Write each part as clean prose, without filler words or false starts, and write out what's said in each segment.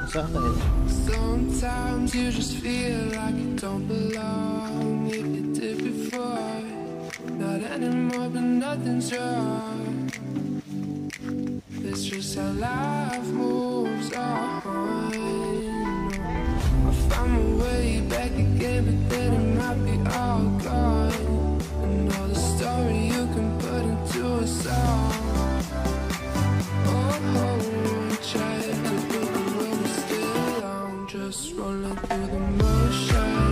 Sometimes you just feel like you don't belong. If you did before, not anymore, but nothing's wrong. It's just how life moves on. I found my way back again, but then it might be all gone. And all the story you can put into a song. Just rolling through the motion.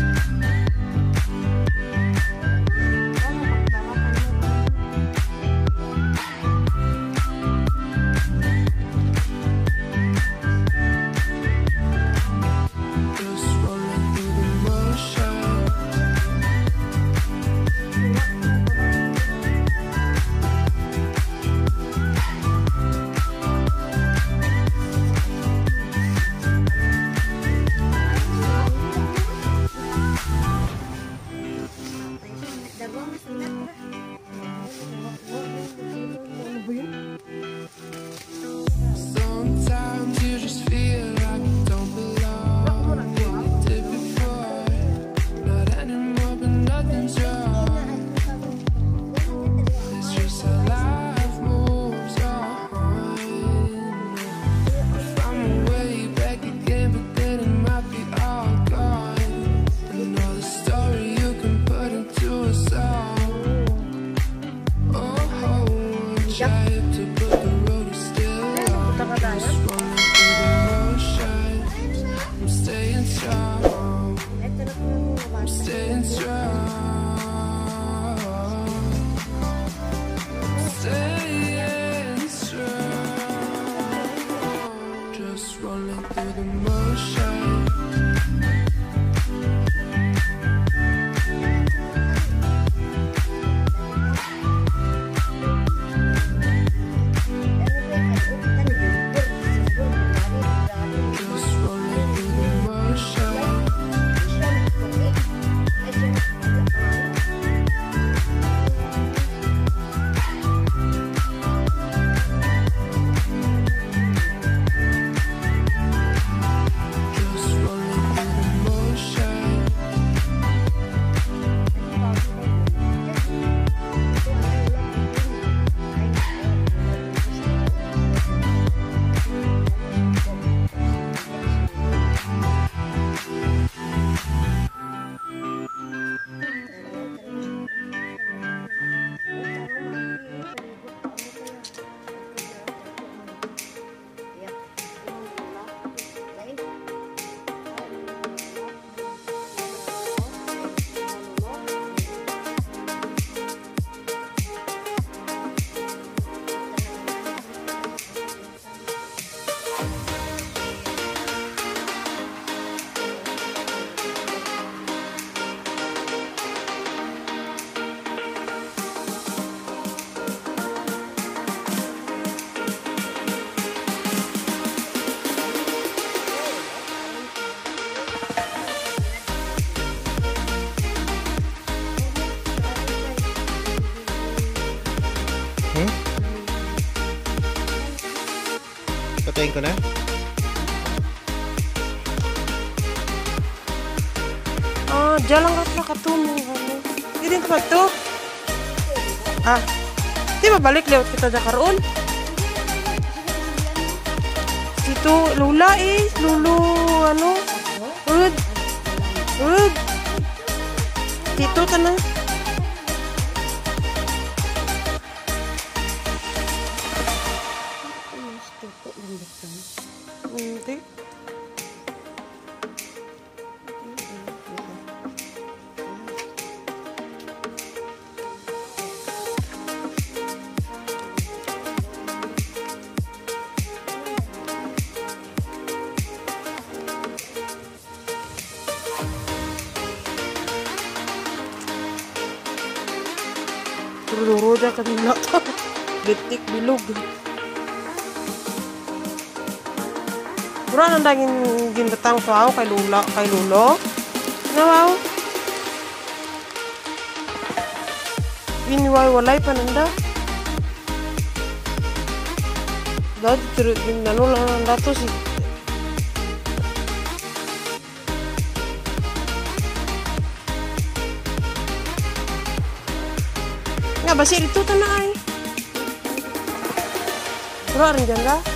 Sometimes you just feel like you don't belong. You did before, not anymore, but nothing's wrong. It's just how life moves on. I found my way back again, but then it might be all gone. And all the story you can put into a song. Try to put the road still on. Just rolling through the motion. I'm staying strong. I'm staying strong. Staying strong. Just rolling through the motion. Patayin ko na. Diyan lang ka nakatumong. Hindi ka magto. Di ba balik lewat kita dyan karoon? Dito, lula lulu, Rud. Dito ka na. Hindi. Luro-roda kanina to. Litik bilog. Pura nang daging gindatang wow kay lulo. Na wow. Winiway walay pa nanda. Dati din nano lang nanda to si basi itu tanah ay. Ura rin dyan ra.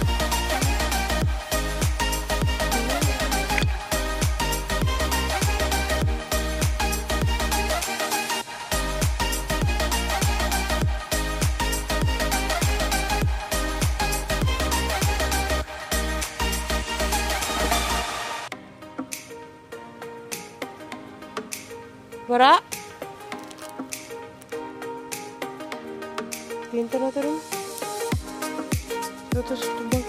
Wara. Pintar na turun. Terus tumbang.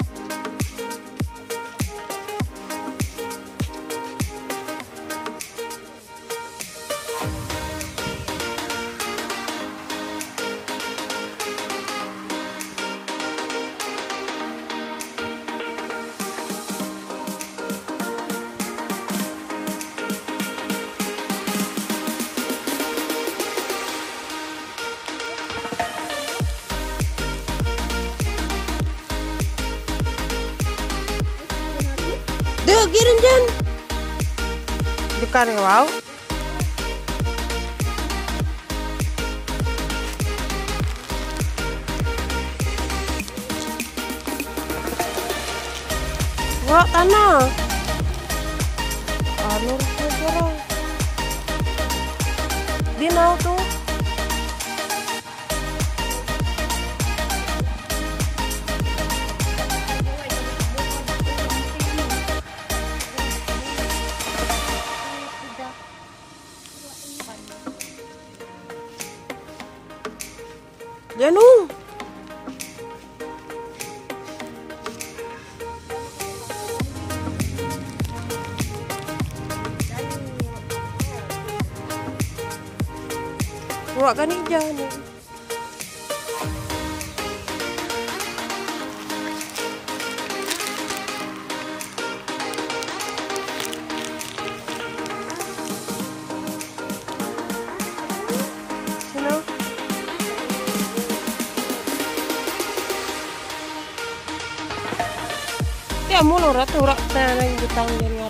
Duh, girin dyan. Dekat wow. Wah, tanah. Ano rin di mau tuh. Janu. Buat kan ijan. Ya mulu ratu rak tanah yang ditang dari